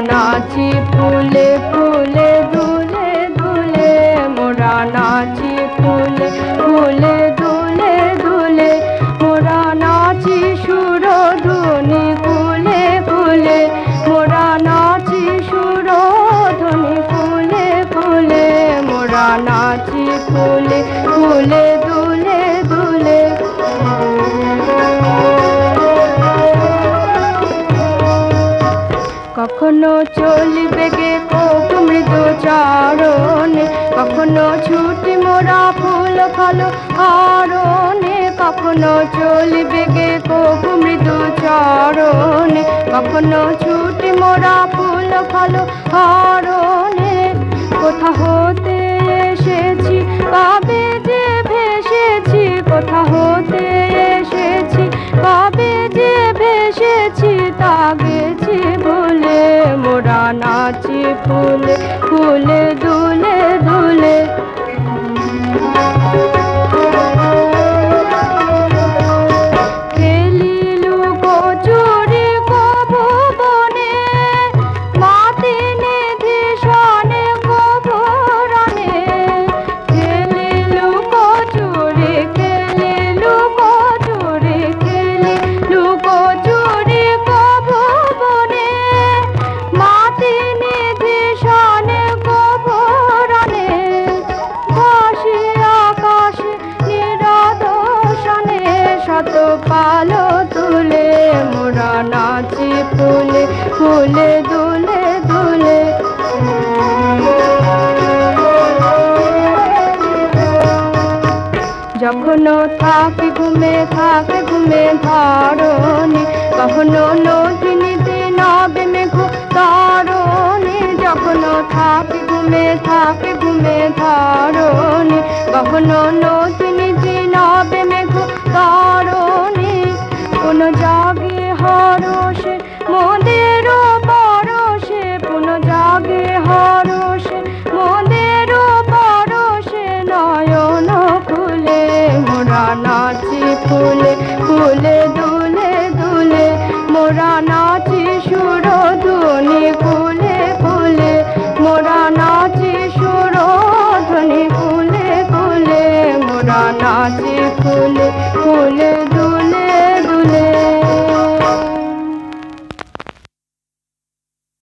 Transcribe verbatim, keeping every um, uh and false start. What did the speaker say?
নাচি ফুলে ফুলে দুলে দুলে, মোরা নাচি ফুলে ফুলে দুলে দুলে, মোরা নাচি সুরধুনি ফুলে ফুলে, মোরা নাচি সুরধুনি ফুলে ফুলে, মোরা নাচি ফুলে ফুলে দুলে দুলে। কখনো চলবে গে কোক মৃদু চারণে, কখনো ছুটি মোরা ফুল ফল হারণে, কখনো চলবে গে কোক মৃদু চারণে, কখনো ছুটি মোরা ফুল ফল হারণে। কোথা হতে এসেছি কবে যে ভেসেছি, কোথা হতে এসেছি কবে যে ভেসেছি, তা গেছি ভুলে, মোরা নাচি ফুলে ফুলে দুলে দুলে। খেলি লুকোচুরি কবু বনে, মাতি নিধিশনে কবু রনে, খেলি লুকোচুরি খেলি লুকোচুরি খেলি লুকোচুরি কবু বনে, মাতি নিধিশনে কবু রনে, ভাসি আকাশে নিরদর্শনে, শত পালো তুলে, মোরা নাচি ফুলে ফুলে দুলে দুলে। যখনো থাকি ঘুমে থাকে ঘুমে ধরণী, কখনো